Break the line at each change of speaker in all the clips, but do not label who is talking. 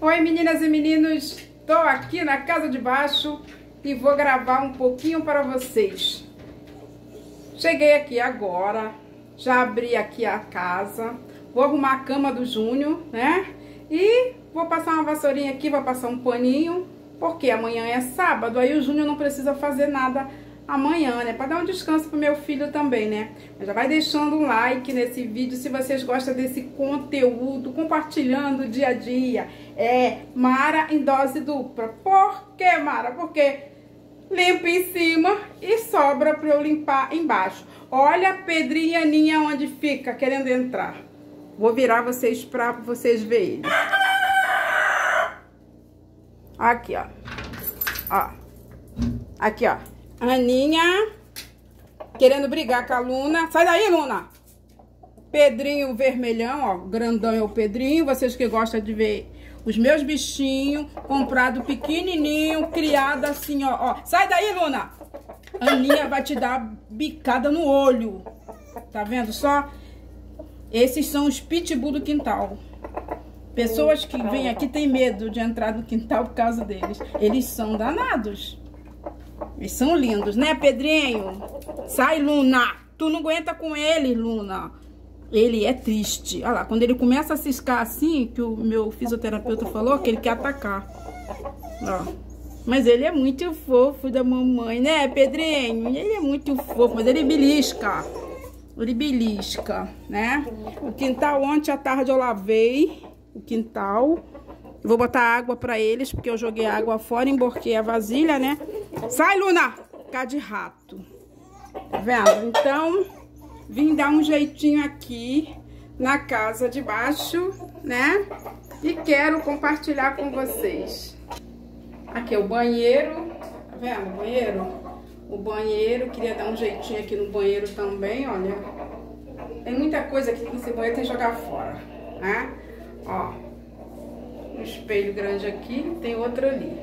Oi meninas e meninos, estou aqui na casa de baixo e vou gravar um pouquinho para vocês. Cheguei aqui agora, já abri aqui a casa, vou arrumar a cama do Júnior, né? E vou passar uma vassourinha aqui, vou passar um paninho, porque amanhã é sábado, aí o Júnior não precisa fazer nada amanhã, né? Para dar um descanso pro meu filho também, né? Mas já vai deixando um like nesse vídeo se vocês gostam desse conteúdo, compartilhando dia a dia. É Mara em dose dupla. Por que, Mara? Porque limpa em cima e sobra para eu limpar embaixo. Olha a pedrinha Aninha onde fica, querendo entrar. Vou virar vocês para vocês verem. Aqui, ó. Ó. Aqui, ó. Aninha querendo brigar com a Luna. Sai daí, Luna! Pedrinho vermelhão, ó. Grandão é o Pedrinho. Vocês que gostam de ver os meus bichinhos, comprado pequenininho, criado assim, ó. Sai daí, Luna! Aninha vai te dar bicada no olho. Tá vendo só? Esses são os pitbull do quintal. Pessoas que vêm aqui têm medo de entrar no quintal por causa deles. Eles são danados. Eles são lindos, né, Pedrinho? Sai, Luna! Tu não aguenta com ele, Luna. Ele é triste. Olha lá, quando ele começa a ciscar assim, que o meu fisioterapeuta falou que ele quer atacar. Ó. Mas ele é muito fofo da mamãe, né, Pedrinho? Ele é muito fofo, mas ele belisca. Ele belisca, né? O quintal, ontem à tarde eu lavei o quintal. Vou botar água pra eles, porque eu joguei água fora, emborquei a vasilha, né? Sai, Luna! Cá de rato. Tá vendo? Então, vim dar um jeitinho aqui na casa de baixo, né? E quero compartilhar com vocês. Aqui é o banheiro. Tá vendo o banheiro? O banheiro, queria dar um jeitinho aqui no banheiro também, olha. Tem muita coisa aqui nesse banheiro, tem que jogar fora, né? Ó. Um espelho grande aqui, tem outro ali.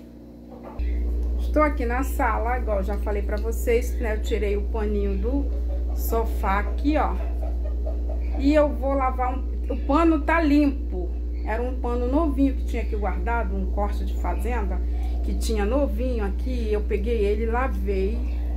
Estou aqui na sala, igual já falei pra vocês, né? Eu tirei o paninho do sofá aqui, ó. E eu vou lavar o pano tá limpo. Era um pano novinho que tinha aqui guardado, um corte de fazenda, que tinha novinho aqui. Eu peguei ele, lavei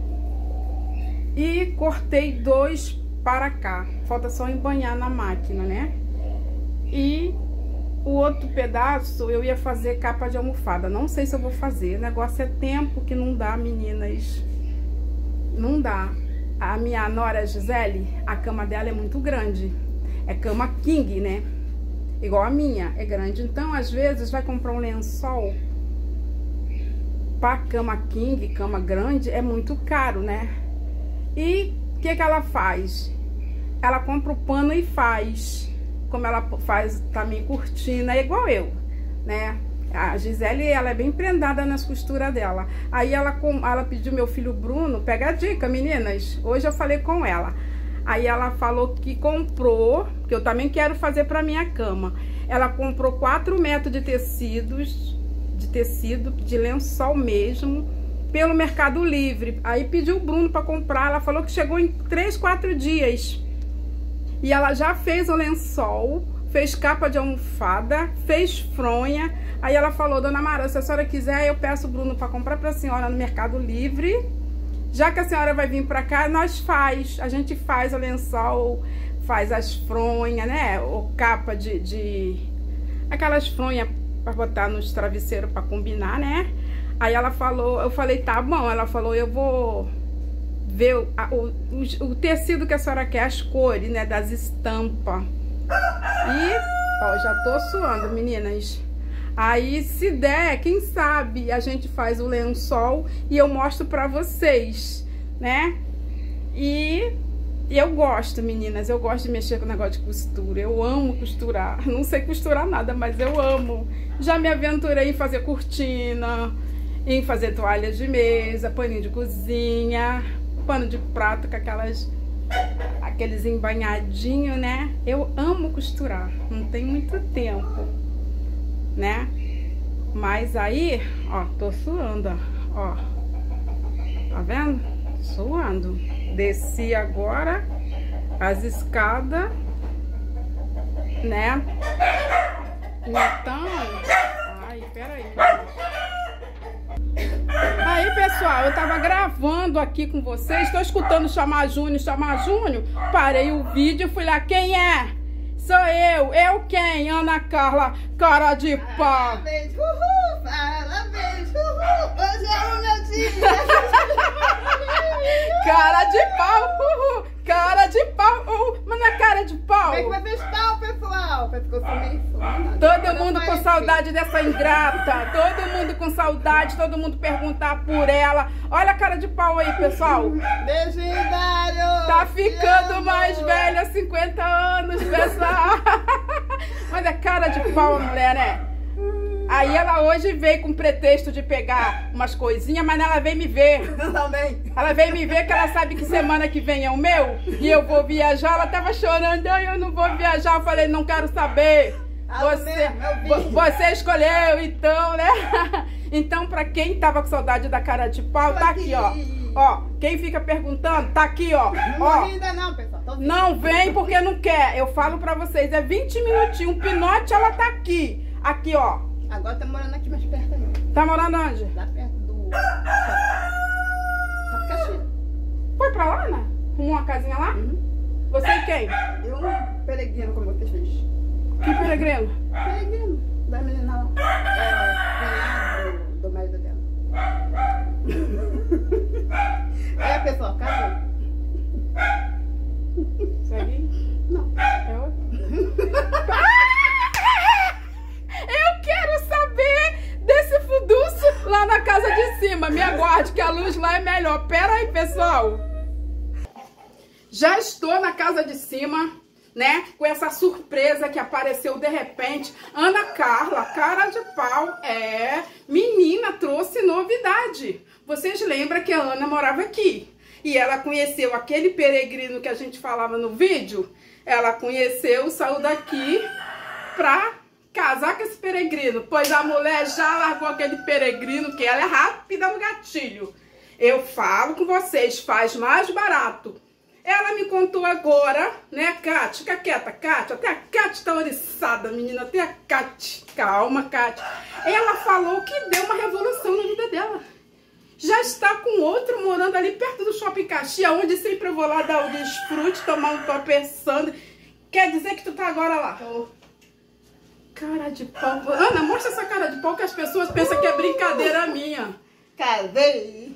e cortei 2 para cá. Falta só embanhar na máquina, né? E o outro pedaço eu ia fazer capa de almofada. Não sei se eu vou fazer. O negócio é tempo que não dá, meninas. Não dá. A minha nora Gisele, a cama dela é muito grande. É cama king, né? Igual a minha, é grande. Então, às vezes, vai comprar um lençol para cama king, cama grande, é muito caro, né? E o que ela faz? Ela compra o pano e faz. Como ela faz também cortina, é igual eu, né? A Gisele, ela é bem prendada nas costuras dela. Aí ela pediu meu filho Bruno, pega a dica, meninas. Hoje eu falei com ela. Aí ela falou que comprou, que eu também quero fazer pra minha cama. Ela comprou 4 metros de tecido, de lençol mesmo, pelo Mercado Livre. Aí pediu o Bruno pra comprar, ela falou que chegou em 3, 4 dias. E ela já fez o lençol, fez capa de almofada, fez fronha. Aí ela falou, dona Mara, se a senhora quiser, eu peço o Bruno para comprar para a senhora no Mercado Livre. Já que a senhora vai vir para cá, a gente faz o lençol, faz as fronhas, né? Ou capa aquelas fronhas para botar nos travesseiros para combinar, né? Aí ela falou, eu falei, tá bom. Ela falou, eu vou ver o tecido que a senhora quer, as cores, né, das estampas. E, ó, já tô suando, meninas. Aí, se der, quem sabe a gente faz o lençol e eu mostro pra vocês, né? E eu gosto, meninas, eu gosto de mexer com o negócio de costura. Eu amo costurar. Não sei costurar nada, mas eu amo. Já me aventurei em fazer cortina, em fazer toalhas de mesa, paninho de cozinha, pano de prato com aqueles embanhadinhos, né? Eu amo costurar, não tem muito tempo, né? Mas aí, ó, tô suando, ó. Tá vendo? Suando. Desci agora as escadas, né? Então... Ai, peraí. Aí, pessoal, eu tava gravando aqui com vocês. Tô escutando chamar Júnior. Parei o vídeo e fui lá. Quem é? Sou eu. Eu quem? Ana Carla, cara de pau.
Parabéns, uhul. Parabéns, uhul. Hoje é o meu dia.
Cara de pau, uhul. Cara de pau, uhul. Mas não é cara de pau.
Como é que vocês estão, pessoal? Ficou meio fome.
Todo mundo com saudade dessa ingrata. Todo mundo com saudade. Todo mundo perguntar por ela. Olha a cara de pau aí, pessoal.
Beijinho, Dário.
Tá ficando mais velha, 50 anos, pessoal. Mas é cara de pau, mulher, né? Aí ela hoje veio com pretexto de pegar umas coisinhas, mas ela veio me ver.
Também.
Ela veio me ver que ela sabe que semana que vem é o meu e eu vou viajar. Ela tava chorando, ai, eu não vou viajar. Eu falei, não quero saber. Você escolheu, então, né? Então, pra quem tava com saudade da cara de pau, tá aqui, ó. Ó, quem fica perguntando, tá aqui, ó.
Não ainda não, pessoal.
Não vem porque não quer. Eu falo pra vocês, é 20 minutinhos. Um pinote, ela tá aqui. Aqui, ó.
Agora tá morando aqui mais perto também.
Tá morando onde?
Lá perto do... Sapucaxi.
Foi pra lá, né? Arrumou uma casinha lá?
Uhum.
Você e quem?
E um peregrino, como vocês fez.
Que peregrino?
Peregrino. Da menina lá. É, cunhado do marido dela. É, pessoal, casou.
Segue?
Não.
É outro? Eu quero saber desse fuduço lá na casa de cima. Me aguarde que a luz lá é melhor. Pera aí, pessoal. Já estou na casa de cima, né? Com essa surpresa que apareceu de repente. Ana Carla, cara de pau. É, menina, trouxe novidade. Vocês lembram que a Ana morava aqui? E ela conheceu aquele peregrino que a gente falava no vídeo? Ela conheceu, saiu daqui pra casar com esse peregrino, pois a mulher já largou aquele peregrino, que ela é rápida no gatilho. Eu falo com vocês, faz mais barato. Ela me contou agora, né, Cátia? Fica quieta, Cátia. Até a Cátia tá oriçada, menina. Até a Cátia. Calma, Cátia. Ela falou que deu uma revolução na vida dela. Já está com outro morando ali perto do Shopping Caxias, onde sempre eu vou lá dar o desfrute, tomar um topper sundae. Quer dizer que tu tá agora lá? Cara de pau. Ana, mostra essa cara de pau que as pessoas pensam que é brincadeira minha.
Casei.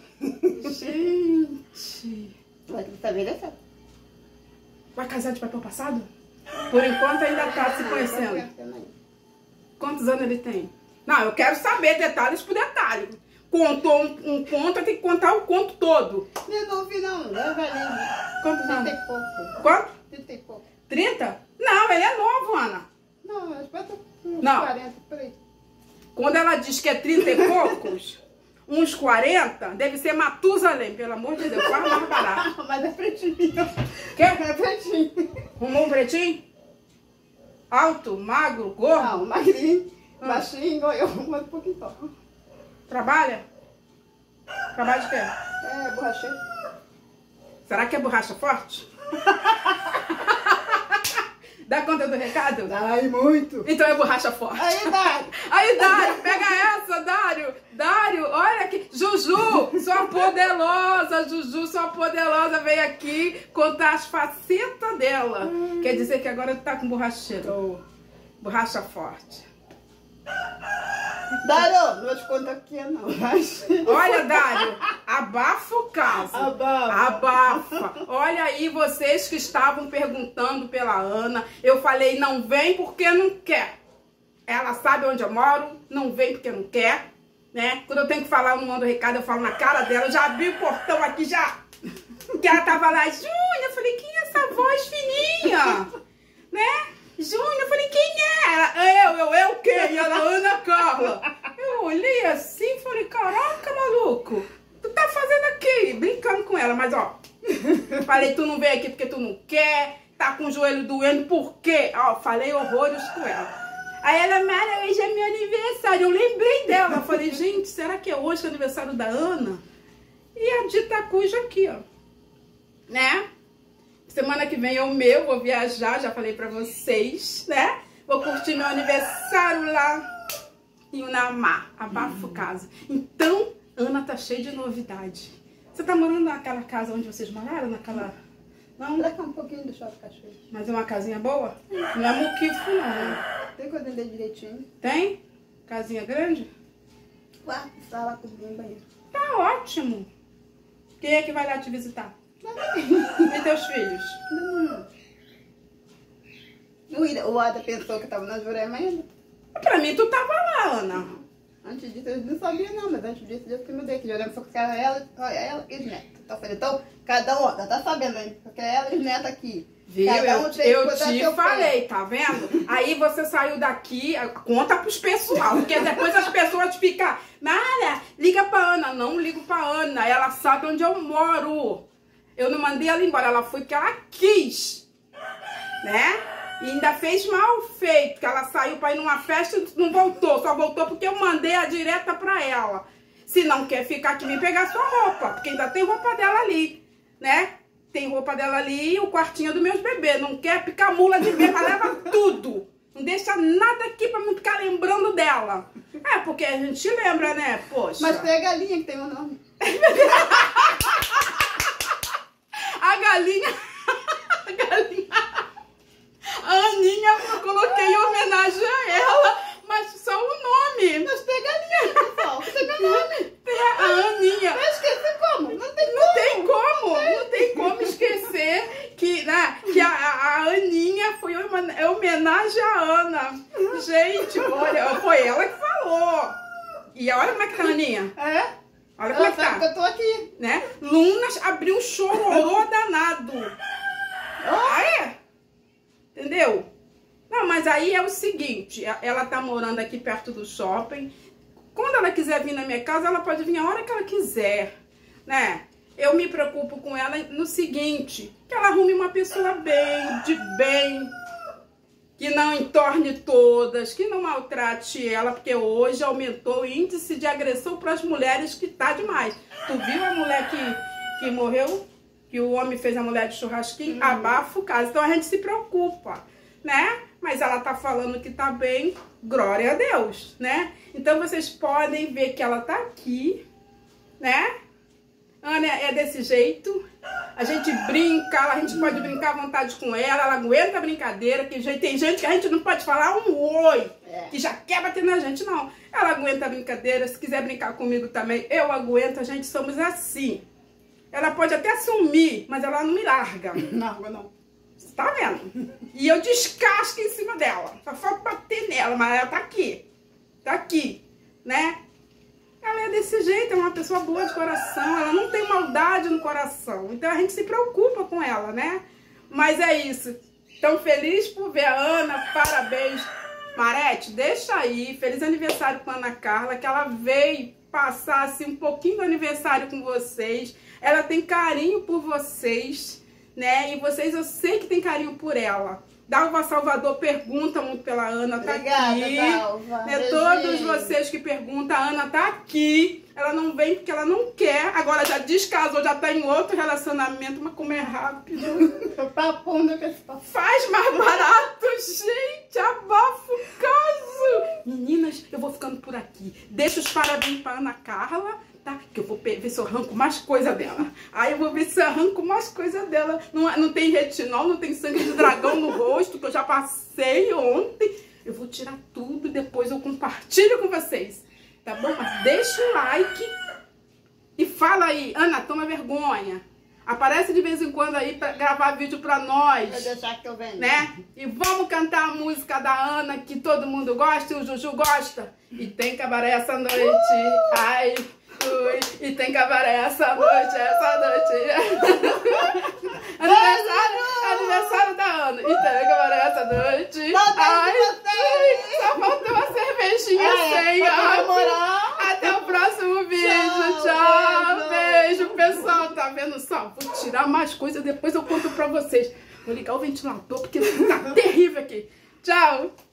Gente.
Vai que tá envelhecendo.
Vai casar de papel passado? Por enquanto ainda tá se conhecendo. Quantos anos ele tem? Não, eu quero saber detalhes por detalhe. Contou um conto, tem que contar o conto todo.
Não é novo, não. Não é velhinho.
Quantos
30
anos?
e pouco.
Quanto?
30 e pouco.
30? Não, ele é novo, Ana.
Não, eu espero uns
Não.
40 por aí.
Quando ela diz que é 30 e poucos, uns 40, deve ser Matusalém, pelo amor de Deus, quase mais barato.
Mas é pretinho.
Quê?
É pretinho.
Arrumou um pretinho? Alto, magro, gordo?
Não, magrinho, baixinho, eu arrumo um pouquinho só.
Trabalha? Trabalha de quê?
É, borracheiro.
Será que é borracha forte? Dá conta do recado?
Ai, muito.
Então é borracha forte.
Aí, Dário.
Aí, Dário, pega essa, Dário. Dário, olha aqui. Juju, sua poderosa. Juju, sua poderosa, veio aqui contar as facetas dela. Quer dizer que agora tá com borracheiro. Borracha forte.
Dário, não te conto aqui não.
Olha, Dário, abafa o caso. Abafa. Olha aí, vocês que estavam perguntando pela Ana. Eu falei, não vem porque não quer. Ela sabe onde eu moro, não vem porque não quer, né? Quando eu tenho que falar, eu não mando recado, eu falo na cara dela. Eu já abri o portão aqui, já. Que ela tava lá, Júnior. Eu falei, quem é essa voz fininha? Né? Júnior, eu falei, quem é? Ela, eu quem? Ela, Ana Carla. Eu olhei assim e falei, caraca, maluco, tu tá fazendo aqui? Brincando com ela, mas ó, falei, tu não veio aqui porque tu não quer, tá com o joelho doendo, por quê? Ó, falei horrores com ela. Aí ela, Mara, hoje é meu aniversário. Eu lembrei dela, eu falei, gente, será que é hoje que é o aniversário da Ana? E a dita cuja aqui, ó, né? Semana que vem é o meu, vou viajar, já falei pra vocês, né? Vou curtir meu aniversário lá em Unamá. Abafo casa. Então, Ana tá cheia de novidade. Você tá morando naquela casa onde vocês moraram? Naquela... Não?
Pra cá um pouquinho do shopping Cachoeira.
Mas é uma casinha boa? Não é muquifo, não, né?
Tem que atender direitinho.
Tem? Casinha grande?
Quarto, sala, cozinha, banheiro.
Tá ótimo. Quem é que vai lá te visitar? E teus filhos?
O Ada pensou que tava na Jurema ainda.
Pra mim, tu tava lá, Ana.
Antes disso, eu não sabia não, mas antes disso, eu que mudei. Que Jurema foi com ela e os netos. Então, eu falei, então, cada um, tá sabendo aí, porque ela e os netos aqui.
Viu? Eu te falei, tá vendo? Aí você saiu daqui, conta pros pessoal, porque depois as pessoas ficam, Mara, liga pra Ana. Não ligo pra Ana, ela sabe onde eu moro. Eu não mandei ela embora, ela foi porque ela quis, né? E ainda fez mal feito, que ela saiu pra ir numa festa e não voltou. Só voltou porque eu mandei a direta pra ela. Se não quer ficar aqui, vem pegar sua roupa, porque ainda tem roupa dela ali, né? Tem roupa dela ali e o quartinho dos meus bebês. Não quer picar mula de beba, leva tudo. Não deixa nada aqui pra não ficar lembrando dela. É, porque a gente lembra, né? Poxa.
Mas tem a galinha que tem o nome.
A galinha... A galinha... A Aninha, eu coloquei em homenagem a ela, mas só o nome.
Mas tem a galinha, pessoal. Tem meu nome.
Tem a Aninha.
Eu esqueci como. Não
tem como esquecer que, né, que a Aninha foi homenagem à Ana. Gente, olha, foi ela que falou. E olha como é que tá a Aninha.
É?
Olha como é que tá.
Que eu tô aqui.
Né? Lunas abriu um chororô danado. Ah, é? Entendeu? Não, mas aí é o seguinte, ela tá morando aqui perto do shopping. Quando ela quiser vir na minha casa, ela pode vir a hora que ela quiser, né? Eu me preocupo com ela no seguinte, que ela arrume uma pessoa de bem, que não entorne todas, que não maltrate ela, porque hoje aumentou o índice de agressão para as mulheres, que tá demais. Tu viu a mulher que morreu? Que o homem fez a mulher de churrasquinho? Abafo o caso. Então a gente se preocupa, né? Mas ela tá falando que tá bem, glória a Deus, né? Então vocês podem ver que ela tá aqui, né? Ana é desse jeito. A gente brinca, a gente pode brincar à vontade com ela aguenta a brincadeira, que tem gente que a gente não pode falar um oi, que já quer bater na gente, não. Ela aguenta a brincadeira, se quiser brincar comigo também, eu aguento, a gente somos assim. Ela pode até sumir, mas ela não me larga.
Não.
Você tá vendo? E eu descasco em cima dela. Só falta bater nela, mas ela tá aqui. Tá aqui, né? Ela é desse jeito, é uma pessoa boa de coração. Ela não tem maldade no coração. Então a gente se preocupa com ela, né? Mas é isso. Tão feliz por ver a Ana. Parabéns. Marete, deixa aí. Feliz aniversário com a Ana Carla, que ela veio passar assim, um pouquinho do aniversário com vocês. Ela tem carinho por vocês, né? E vocês, eu sei que tem carinho por ela. Dalva Salvador pergunta muito pela Ana, tá aqui.
Dalva.
Né? Todos vocês que perguntam, a Ana tá aqui. Ela não vem porque ela não quer. Agora já descasou, já tá em outro relacionamento, mas como é rápido. Faz mais barato, gente. Abafa o caso. Meninas, eu vou ficando por aqui. Deixa os parabéns pra Ana Carla, tá? Que eu vou ver se eu arranco mais coisa dela. Aí eu vou ver se eu arranco mais coisa dela. Não tem retinol, não tem sangue de dragão no rosto, que eu já passei ontem. Eu vou tirar tudo e depois eu compartilho com vocês. Tá bom? Mas deixa o like e fala aí. Ana, toma vergonha. Aparece de vez em quando aí pra gravar vídeo pra nós.
Vou deixar que eu venho.
Né? E vamos cantar a música da Ana que todo mundo gosta e o Juju gosta. E tem cabaré essa noite. Ai, ui. E tem cabaré essa noite, aniversário da Ana. E tem cabaré essa noite. Ai, ui. Só faltou uma cervejinha sem. Até o próximo vídeo. Tchau. Beijo, pessoal. Tá vendo só? Vou tirar mais coisas, depois eu conto pra vocês. Vou ligar o ventilador porque tá terrível aqui. Tchau.